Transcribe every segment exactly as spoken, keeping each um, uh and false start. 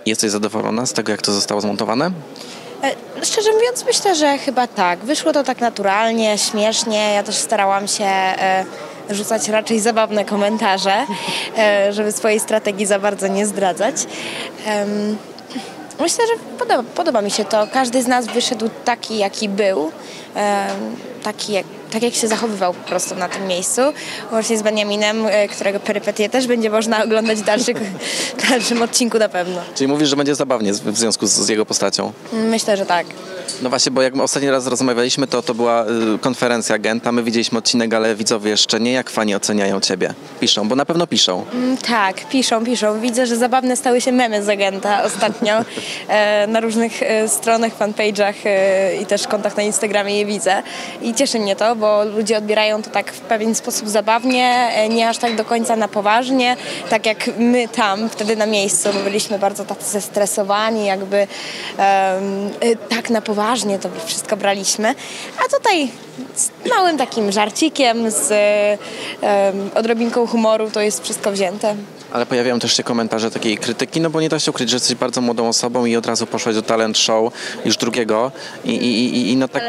Jesteś zadowolona z tego, jak to zostało zmontowane? E, Szczerze mówiąc, myślę, że chyba tak. Wyszło to tak naturalnie, śmiesznie. Ja też starałam się e, rzucać raczej zabawne komentarze, e, żeby swojej strategii za bardzo nie zdradzać. Em, myślę, że podoba, podoba mi się to. Każdy z nas wyszedł taki, jaki był. E, taki jak tak jak się zachowywał po prostu na tym miejscu. Właśnie z Benjaminem, którego perypetie też będzie można oglądać w dalszych, w dalszym odcinku na pewno. Czyli mówisz, że będzie zabawnie w związku z, z jego postacią? Myślę, że tak. No właśnie, bo jak my ostatni raz rozmawialiśmy, to to była y, konferencja Genta. My widzieliśmy odcinek, ale widzowie jeszcze nie. Jak fani oceniają ciebie? Piszą, bo na pewno piszą. Mm, tak, piszą, piszą. Widzę, że zabawne stały się memy z Agenta ostatnio. e, na różnych e, stronach, fanpage'ach e, i też kontach na Instagramie je widzę. I cieszy mnie to, bo ludzie odbierają to tak w pewien sposób zabawnie, e, nie aż tak do końca na poważnie, tak jak my tam, wtedy na miejscu, bo byliśmy bardzo tacy zestresowani, jakby e, e, tak na poważnie to wszystko braliśmy, a tutaj z małym takim żarcikiem, z um, odrobinką humoru to jest wszystko wzięte. Ale pojawiają też się komentarze takiej krytyki, no bo nie da się ukryć, że jesteś bardzo młodą osobą i od razu poszłaś do talent show już drugiego i, i, i, i no tak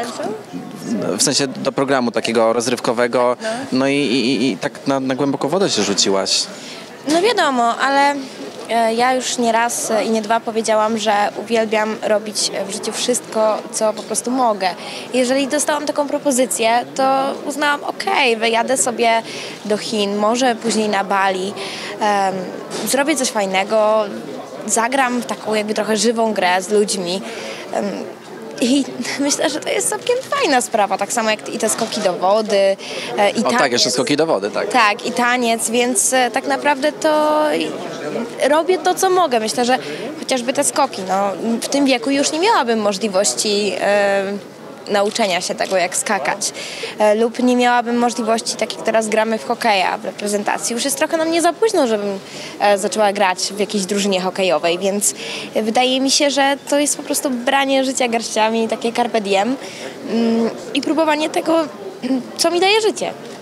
w sensie do programu takiego rozrywkowego, no, no i, i, i tak na, na głęboką wodę się rzuciłaś. No wiadomo, ale ja już nie raz i nie dwa powiedziałam, że uwielbiam robić w życiu wszystko, co po prostu mogę. Jeżeli dostałam taką propozycję, to uznałam, okej, okay, wyjadę sobie do Chin, może później na Bali, um, zrobię coś fajnego, zagram w taką jakby trochę żywą grę z ludźmi. Um, I myślę, że to jest całkiem fajna sprawa, tak samo jak i te skoki do wody. I o taniec. Tak, jeszcze skoki do wody, tak. Tak, i taniec, więc tak naprawdę to robię to, co mogę. Myślę, że chociażby te skoki, no, w tym wieku już nie miałabym możliwości e, nauczenia się tego, jak skakać. E, lub nie miałabym możliwości, tak jak teraz gramy w hokeja w reprezentacji. Już jest trochę na mnie za późno, żebym e, zaczęła grać w jakiejś drużynie hokejowej, więc e, wydaje mi się, że to jest po prostu branie życia garściami, takie carpe diem mm, i próbowanie tego, co mi daje życie.